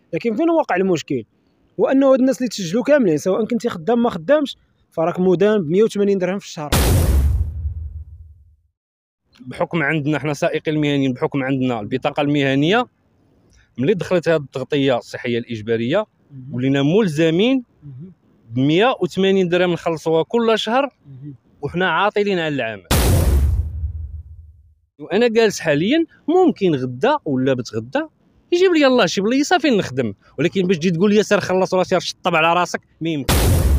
لكن فين واقع المشكل؟ وانه هاد الناس اللي تسجلوا كاملين سواء كنتي خدام ما خدامش فراك مدان ب 180 درهم في الشهر. بحكم عندنا حنا سائقين المهنيين، بحكم عندنا البطاقه المهنيه، ملي دخلت هذه التغطيه الصحيه الاجباريه ولينا ملزمين ب 180 درهم نخلصوها كل شهر وحنا عاطلين على العمل. وانا جالس حاليا ممكن غدا ولا بتغدا يجيب لي الله شي بليصه فين نخدم، ولكن باش تجي تقول لي سير خلص ولا سير شطب على راسك ما يمكن.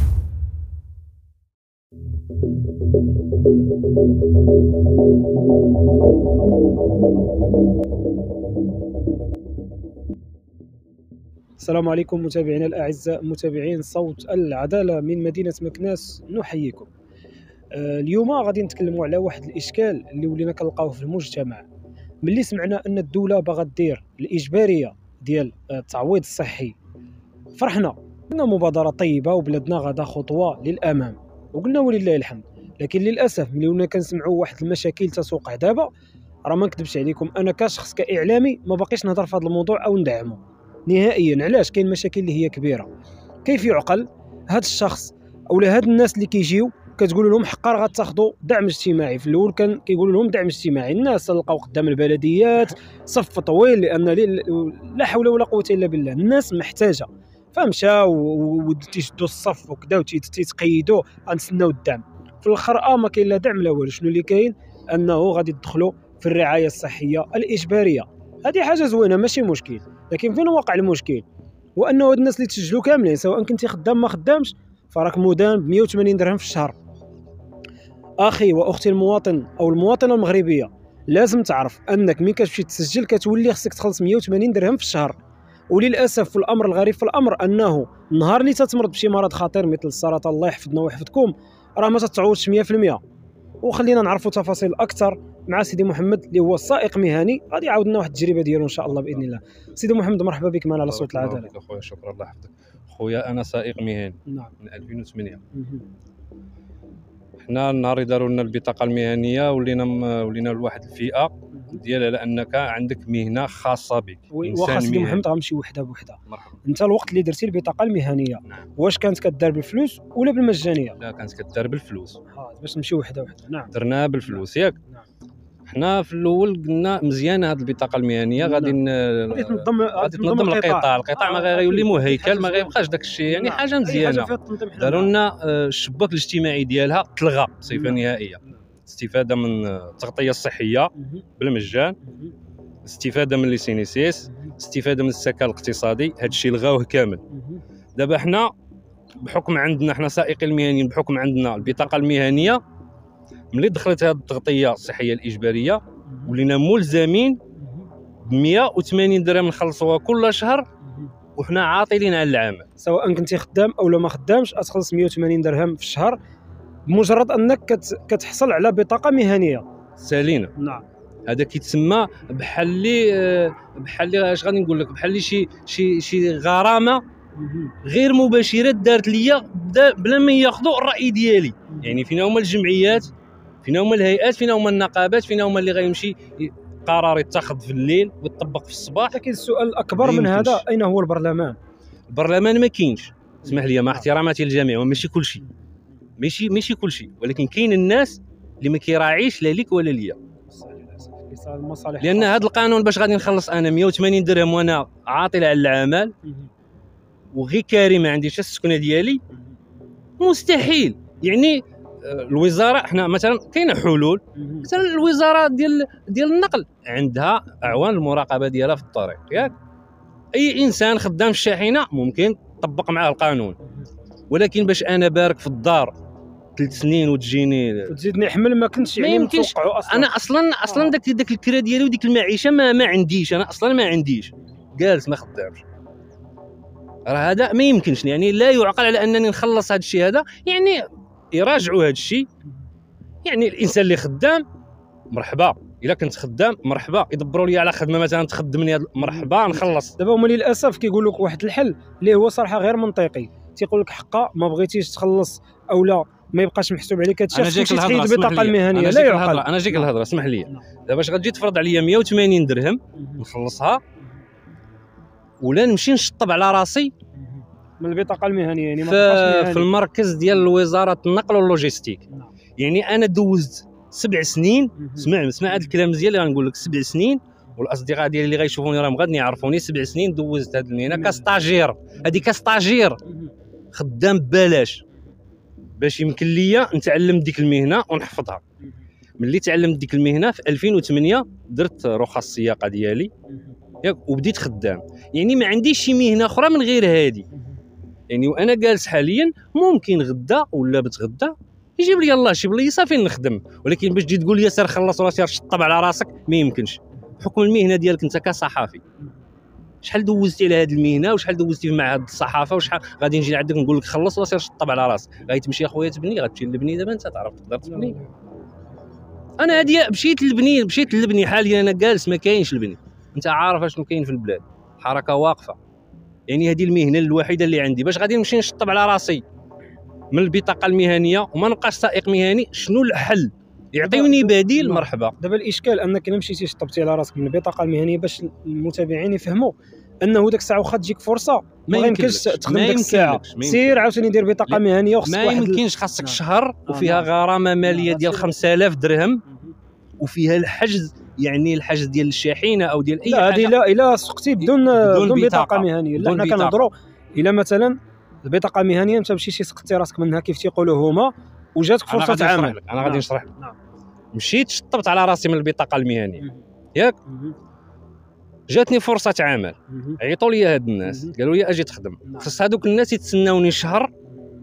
السلام عليكم متابعينا الاعزاء، متابعين صوت العداله من مدينه مكناس، نحييكم. اليوم غادي نتكلموا على واحد الاشكال اللي ولينا كنلقاوه في المجتمع. ملي سمعنا ان الدوله باغا دير الاجباريه ديال التعويض الصحي فرحنا، قلنا مبادره طيبه وبلادنا غادا خطوه للامام وقلنا ولله الحمد. لكن للاسف ملي ولينا كنسمعوا واحد المشاكل تسوقع دابا، راه ما نكذبش عليكم انا كشخص كاعلامي ما باقيش نهضر في هذا الموضوع او ندعمه نهائيا. علاش؟ كاين مشاكل اللي هي كبيره. كيف يعقل هذا الشخص اولا هاد الناس اللي كيجيو كتقول لهم حقا راه غتاخذوا دعم اجتماعي؟ في الاول كان كيقولوا لهم دعم اجتماعي، الناس لقاو قدام البلديات صف طويل لان لا حول ولا قوه الا بالله، الناس محتاجه، فمشاو وتيشدوا الصف وكذا وتيتقيدوا غنتسناو الدعم. في الاخر ما كاين لا دعم لا والو. شنو اللي كاين؟ انه غادي يدخلوا في الرعايه الصحيه الاجباريه. هذه حاجه زوينه ماشي مشكل، لكن فين واقع المشكل؟ وانه هاد الناس اللي تسجلوا كاملين سواء كنتي خدام ما خدامش فراك مدان ب 180 درهم في الشهر. اخي واختي المواطن او المواطنه المغربيه، لازم تعرف انك ملي كتمشي تسجل كتولي خصك تخلص 180 درهم في الشهر. وللاسف في الامر الغريب في الامر انه النهار اللي تتمرض بشي مرض خطير مثل السرطان الله يحفظنا ويحفظكم راه ما تتعوضش 100%. وخلينا نعرفوا تفاصيل اكثر مع سيدي محمد اللي هو سائق مهني غادي يعاود لنا واحد التجربه ديالو ان شاء الله باذن الله. سيدي محمد مرحبا بك معنا على صوت العداله. اخويا شكرا الله يحفظك. خويا انا سائق مهني نعم من 2008. حنا النهار اللي داروا لنا البطاقه المهنيه ولينا لواحد الفئه ديال على انك عندك مهنه خاصه بك. واخا سيدي محمد غنمشي وحده بوحده. مرحبا. انت الوقت اللي درتي البطاقه المهنيه نعم. واش كانت كدار بالفلوس ولا بالمجانيه؟ لا كانت كدار بالفلوس. باش نمشيو وحده وحده. نعم درناها بالفلوس ياك. نعم. حنا في الاول قلنا مزيانه هذه البطاقه المهنيه غادي تنظم القطاع ما غيولي مهيكل، ما غيبقاش داك الشيء يعني حاجه مزيانه. داروا لنا الشباك الاجتماعي ديالها تلغى بصفه نهائيه. استفاده من التغطيه الصحيه بالمجان، استفاده من ليسينيسيس، استفاده من السكن الاقتصادي، هذا الشيء لغاوه كامل. دابا حنا بحكم عندنا حنا سائقين المهنيين، بحكم عندنا البطاقه المهنيه، ملي دخلت هذه التغطيه الصحيه الاجباريه ولينا ملزمين ب 180 درهم نخلصوها كل شهر وحنا عاطلين على العمل. سواء كنتي خدام او ما خدامش غتخلص 180 درهم في الشهر بمجرد انك كتحصل على بطاقه مهنيه سالينا. نعم. هذا كيتسمى بحال اللي اش غادي نقول لك، بحال اللي شي غرامه غير مباشره دارت ليا بلا ما ياخذوا الراي ديالي. يعني فينا هما الجمعيات، فينا هما الهيئات، فينا هما النقابات، فينا هما اللي غيمشي قرار يتخذ في الليل ويطبق في الصباح. لكن السؤال الاكبر من هذا، اين هو البرلمان؟ البرلمان ما كاينش. اسمح لي مع احتراماتي للجميع، وماشي كل شيء، ماشي كل شيء، ولكن كاين الناس اللي ما كيراعيش لا ليك ولا ليا. لان هذا القانون باش غادي نخلص انا 180 درهم وانا عاطل على العمل وغير كاري ما عنديش السكنه ديالي، مستحيل. يعني الوزاره حنا مثلا كاينه حلول، مثلا الوزاره ديال النقل عندها اعوان المراقبه ديالها في الطريق ياك. اي انسان خدام في الشاحنه ممكن تطبق معاه القانون، ولكن باش انا بارك في الدار 3 سنين وتزيدني حمل ما كنتش يعني متوقعوا اصلا. انا اصلا داك الكرا ديالي وديك المعيشه ما عنديش، انا اصلا ما عنديش، جالس ما خدامش. راه هذا ما يمكنش، يعني لا يعقل على انني نخلص هذا الشيء هذا. يعني يراجعوا هذا الشيء. يعني الانسان اللي خدام مرحبا، الا كنت خدام مرحبا، يدبروا لي على خدمه مثلا تخدمني مرحبا نخلص. دابا هما للاسف كيقول لك واحد الحل اللي هو صراحه غير منطقي، تيقول لك حقا ما بغيتيش تخلص او لا ما يبقاش محسوب عليك هادشي، خصك تحيد البطاقه المهنيه. لا يعقل. انا جيك الهضره، اسمح لي. دابا باش غتجي تفرض عليا 180 درهم نخلصها، ولا نمشي نشطب على راسي من البطاقه المهنيه، يعني في المركز ديال وزاره النقل واللوجيستيك. يعني انا دوزت 7 سنين، اسمع هذا الكلام مزيان اللي غنقول لك، 7 سنين، والاصدقاء ديالي اللي غيشوفوني راهم غادي يعرفوني، 7 سنين دوزت هذه المهنه كستاجير. هذه كستاجير خدام ببلاش باش يمكن ليا نتعلم ديك المهنه ونحفظها. ملي تعلمت ديك المهنه في 2008 درت رخص السياقه ديالي ياك وبديت خدام. يعني ما عنديش شي مهنه اخرى من غير هذه. يعني وانا جالس حاليا ممكن غدا ولا بتغدا يجيب لي الله شي بليصه فين نخدم، ولكن باش تجي تقول لي سير خلص ولا سير شطب على راسك ما يمكنش، بحكم المهنه ديالك انت كصحافي. شحال دوزتي على هذه المهنه وشحال دوزتي في معهد الصحافه وشحال غادي نجي عندك نقول لك خلص ولا سير شطب على راسك؟ غتمشي اخويا تبني، غتمشي للبني دابا انت تعرف تقدر تبني. انا هادي مشيت للبني حاليا، انا جالس ما كاينش البني، انت عارف اشنو كاين في البلاد، حركه واقفه. يعني هذه المهنه الوحيده اللي عندي باش غادي نمشي نشطب على راسي من البطاقه المهنيه وما نبقاش سائق مهني. شنو الحل؟ يعطيوني بديل مرحبا. دابا الاشكال انك الا مشيتي شطبتي على راسك من البطاقه المهنيه باش المتابعين يفهموا انه داك الساعه واخا تجيك فرصه ما يمكنش تخدم داك الساعه، سير عاوتاني دير بطاقه مهنيه وخصك ما يمكنش، خاصك شهر وفيها غرامه ماليه ديال 5000 درهم وفيها الحجز، يعني الحجز ديال الشاحنه او ديال اي حاجه. لا الا سقتي بدون بطاقه مهنيه. لا حنا كنهضروا الا مثلا البطاقه المهنيه انت مشيتي سقطتي راسك منها كيف تيقولوا هما وجاتك فرصه عمل. انا غادي نشرح لك. مشيت شطبت على راسي من البطاقه المهنيه ياك، جاتني فرصه عمل، عيطوا لي هاد الناس قالوا لي اجي تخدم. خص هذوك الناس يتسناوني شهر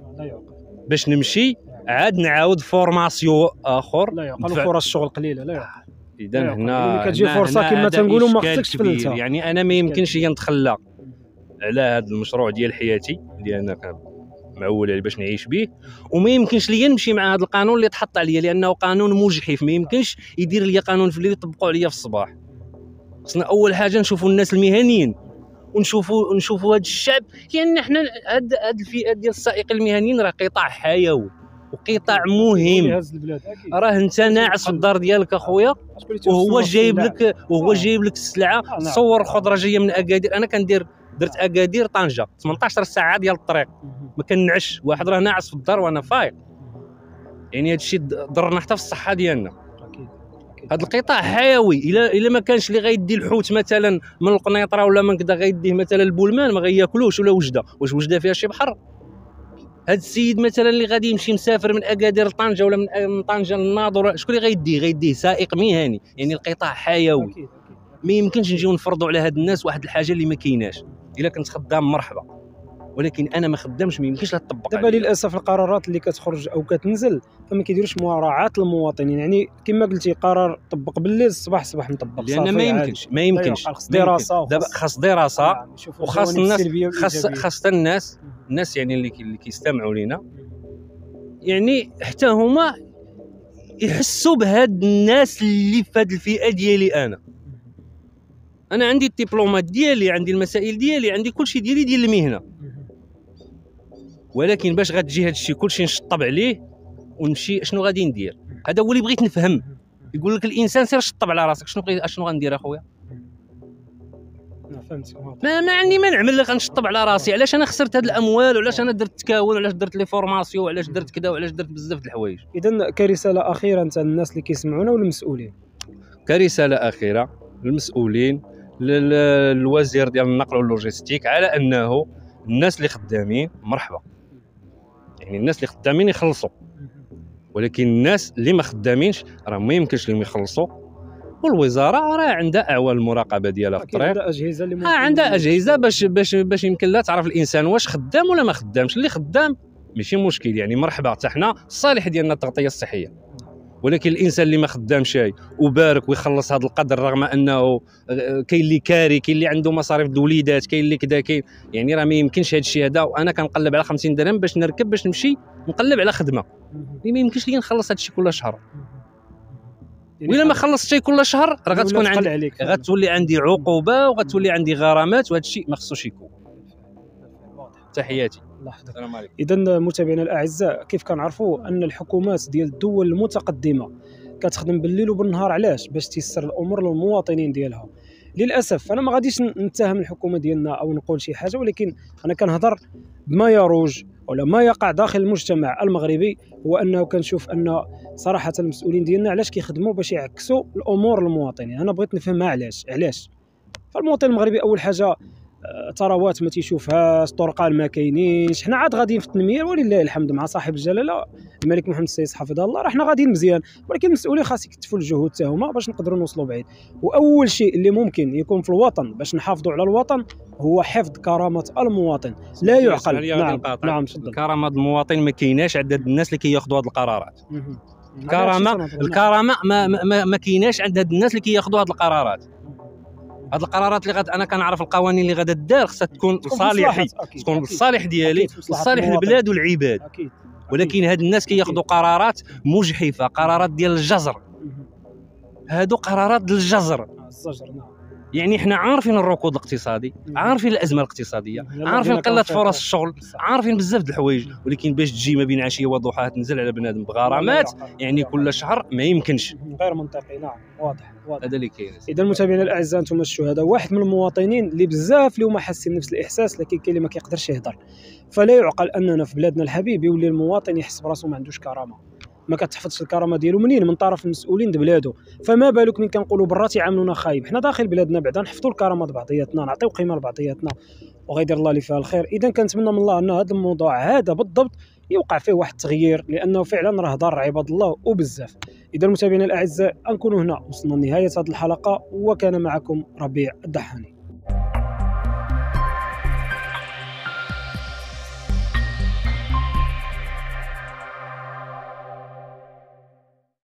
باش نمشي عاد نعاود فورماسيون اخر. لا يعقل فرص الشغل قليله. لا يعقل. اذا هنا كتجي فرصه كما تنقولوا ما خصكش تفلتها. يعني انا ما يمكنش لي نتخلى على هذا المشروع ديال حياتي اللي انا معول عليه باش نعيش به، وما يمكنش لي نمشي مع هذا القانون اللي تحط عليا لانه قانون مجحف. ما يمكنش يدير لي قانون في الليل يطبقوا عليا في الصباح. خصنا اول حاجه نشوفوا الناس المهنيين ونشوفوا هذا الشعب، لان حنا هاد الفئه ديال السائقين المهنيين راه قطاع حيوي وقطاع مهم. راه انت ناعس في الدار ديالك اخويا وهو جايب لك السلعه. صور خضره جايه من اكادير، انا درت اكادير طنجه 18 ساعه ديال الطريق ما كنعش، واحد راه ناعس في الدار وانا فايق. يعني هذا الشيء ضرنا حتى في الصحه ديالنا. هذا القطاع حيوي. الا ما كانش اللي غيدي الحوت مثلا من القنيطره ولا من كذا غيديه مثلا البولمان ما غياكلوش، ولا وجده. واش وجده فيها شي بحر؟ هذا السيد مثلا اللي غادي يمشي مسافر من اكادير لطنجه ولا من طنجه للناظور، شكون اللي غيديه سائق مهني. يعني القطاع حيوي. ما يمكنش نجيو نفرضوا على هاد الناس واحد الحاجه اللي ما كايناش. الا كنت خدام مرحبا، ولكن انا ما خدامش ما يمكنش لا تطبق. دابا للاسف القرارات اللي كتخرج او كتنزل فما كيديروش مراعاه للمواطنين. يعني كما قلتي قرار طبق بالليل الصباح مطبق، لان ما يمكنش خاص دراسه. دابا خاص دراسه وخاص الناس، خاص الناس يعني اللي كيستمعوا لينا، يعني حتى هما يحسوا بهاد الناس اللي في هاد الفئه ديالي. انا عندي الدبلومات ديالي، عندي المسائل ديالي، عندي كلشي ديالي ديال المهنه، ولكن باش غتجي هذا الشيء كلشي نشطب عليه ونمشي شنو غادي ندير؟ هذا هو اللي بغيت نفهم. يقول لك الانسان سير شطب على راسك، شنو غندير اخويا؟ فهمتك. ما عندي ما نعمل لك غنشطب على راسي. علاش انا خسرت هاد الاموال، وعلاش انا درت التكاون، وعلاش درت لي فورماسيون، وعلاش درت كذا، وعلاش درت بزاف د الحوايج. اذا كرساله اخيره انت للناس اللي كيسمعونا والمسؤولين. كرساله اخيره للمسؤولين، للوزير ديال النقل واللوجيستيك، على انه الناس اللي خدامين مرحبا، يعني الناس اللي خدامين يخلصوا، ولكن الناس اللي ما خدامينش راه ما يمكنش لهم يخلصوا. والوزاره راه عندها اعوان المراقبه ديالها في الطريق، عندها اجهزه اللي عندها اجهزه باش يمكن لها تعرف الانسان واش خدام ولا ما خدامش. اللي خدام ماشي مشكل، يعني مرحبا حتى حنا الصالح ديالنا التغطيه الصحيه. ولكن الانسان اللي ما خدامش شي وبارك ويخلص هذا القدر رغم انه كاين اللي كاري، كاين اللي عنده مصاريف د وليدات، كاين اللي كذا، كاين يعني راه ما يمكنش هذا الشيء هذا. وانا كنقلب على 50 درهم باش نركب باش نمشي نقلب على خدمه، ما يمكنش لي نخلص هذا الشيء كل شهر. وإلا ما خلصت شيء كل شهر راه غتكون عندي، غتولي عندي عقوبه وغتولي عندي غرامات، وهذا الشيء ما خصوش يكون. تحياتي. السلام عليكم. اذا متابعينا الاعزاء، كيف كنعرفوا ان الحكومات ديال الدول المتقدمه كتخدم بالليل وبالنهار، علاش؟ باش تيسر الامور للمواطنين ديالها. للاسف انا ما غاديش نتهم الحكومه ديالنا او نقول شي حاجه، ولكن انا كنهضر بما يروج ولا ما يقع داخل المجتمع المغربي. هو انه كنشوف ان صراحه المسؤولين ديالنا علاش كيخدموا باش يعكسوا الامور للمواطنين. انا بغيت نفهمها علاش فالمواطن المغربي اول حاجه ثروات ما تيشوفهاش، طرقان ما كاينينش، حنا عاد غاديين في التنميه ولله الحمد مع صاحب الجلاله الملك محمد السادس حفظه الله، راه حنا غاديين مزيان، ولكن المسؤولين خاص يكتفوا الجهود حتى هما باش نقدروا نوصلوا بعيد. واول شيء اللي ممكن يكون في الوطن باش نحافظوا على الوطن هو حفظ كرامه المواطن. لا يعقل. نعم تفضل. كرامه المواطن ما كايناش عند الناس اللي كياخذوا هذه القرارات. الكرامه ما كايناش عند هاد الناس اللي كياخذوا هذه القرارات. هاد القرارات اللي انا كنعرف القوانين اللي غادا دار خصها تكون لصالحي، تكون للصالح ديالي، لصالح البلاد والعباد. ولكن هاد الناس كياخذوا قرارات مجحفه، قرارات ديال الجزر. هادو قرارات ديال الجزر. يعني حنا عارفين الركود الاقتصادي، عارفين الازمه الاقتصاديه، عارفين قله فرص الشغل، عارفين بزاف د الحوايج، ولكن باش تجي ما بين عشيه وضحاها تنزل على بنادم بغرامات يعني كل شهر ما يمكنش. غير منطقي. نعم واضح. هذا اللي كاين. اذا المتابعين الاعزاء انتم الشهداء، واحد من المواطنين اللي بزاف اللي هما حاسين نفس الاحساس، لكن كاين اللي ما كيقدرش يهضر. فلا يعقل اننا في بلادنا الحبيب يولي المواطن يحس براسو ما عندوش كرامه، ما كتحفظش الكرامه ديالو منين؟ من طرف المسؤولين د بلادو. فما بالك من كنقولوا برا تيعاملونا خايب، حنا داخل بلادنا بعدا نحفظوا الكرامه د بعضياتنا، نعطيو قيمه لبعضياتنا وغيدير الله اللي فيها الخير. اذا كنتمنى من الله ان هذا الموضوع هذا بالضبط يوقع فيه واحد التغيير، لانه فعلا راه ضار عباد الله وبزاف. اذا المتابعين الاعزاء نكونوا هنا وصلنا لنهايه هذه الحلقه، وكان معكم ربيع الدحاني.